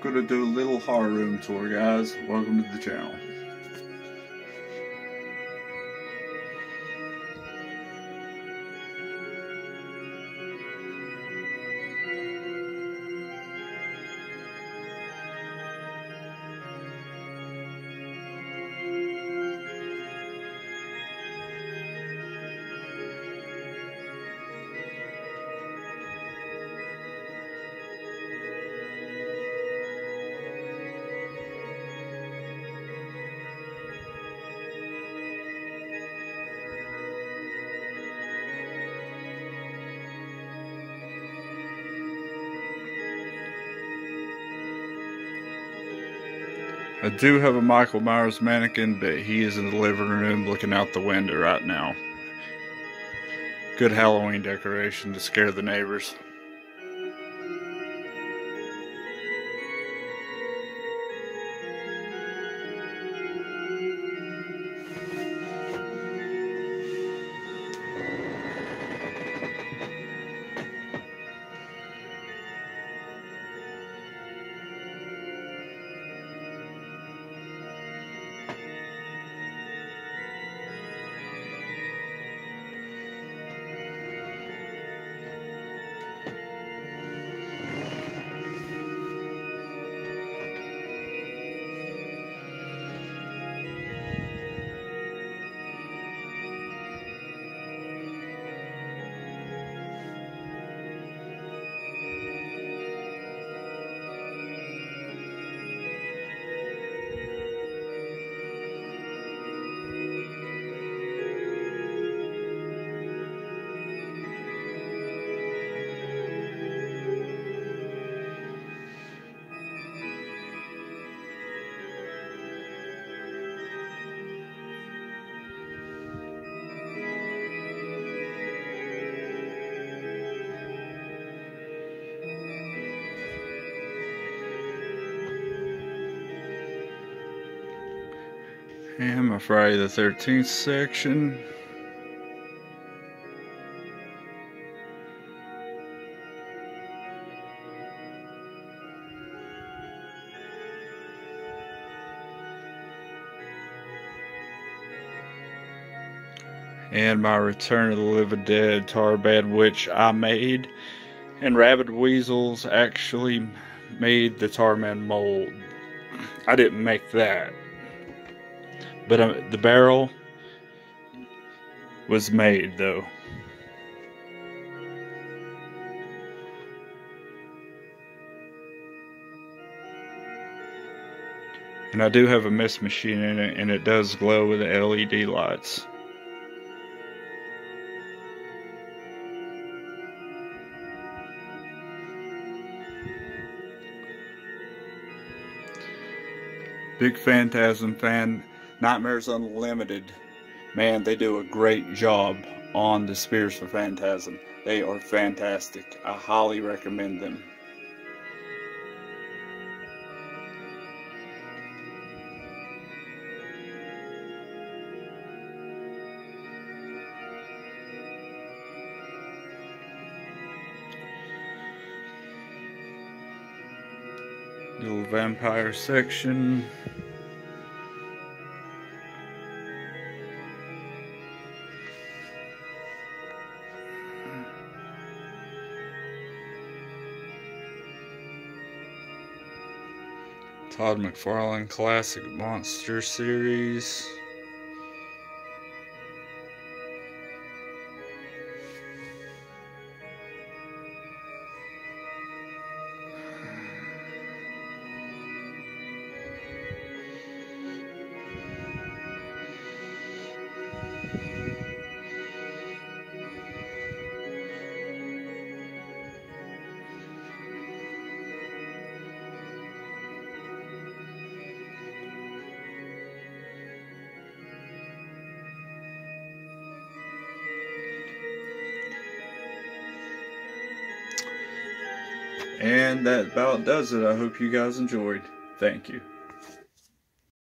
Gonna do a little horror room tour, guys. Welcome to the channel. I do have a Michael Myers mannequin, but he is in the living room looking out the window right now. Good Halloween decoration to scare the neighbors. And my Friday the 13th section. And my Return of the Living Dead tar bed, which I made. And Rabid Weasels actually made the Tarman mold. I didn't make that. But the barrel was made, though. And I do have a mist machine in it, and it does glow with the LED lights. Big Phantasm fan. Nightmares Unlimited, man, they do a great job on the Spears for Phantasm. They are fantastic. I highly recommend them. Little vampire section. Todd McFarlane Classic Monster Series. And that about does it. I hope you guys enjoyed. Thank you.